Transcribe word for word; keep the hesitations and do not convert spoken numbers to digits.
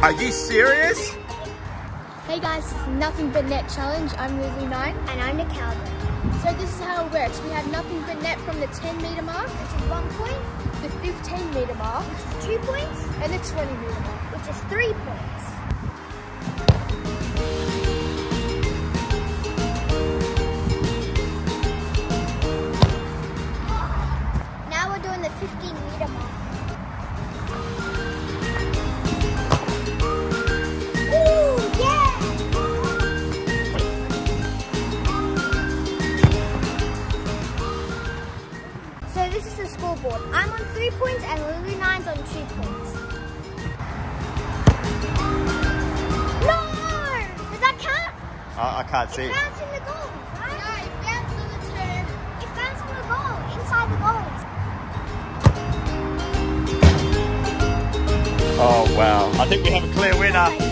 Are you serious? Hey guys, this is Nothing But Net Challenge. I'm Lily nine. And I'm Nicole. So this is how it works. We have nothing but net from the ten metre mark, which is one point. The fifteen metre mark, which is two points. And the twenty metre mark, which is three points. Now we're doing the fifteen metre mark. This is the scoreboard. I'm on three points and Lily nine's on two points. No! Does that count? Uh, I can't see. It bounced in the goals, right? No, it bounced on the turn. It bounced on the goal, inside the goals. Oh wow. I think we have a clear winner.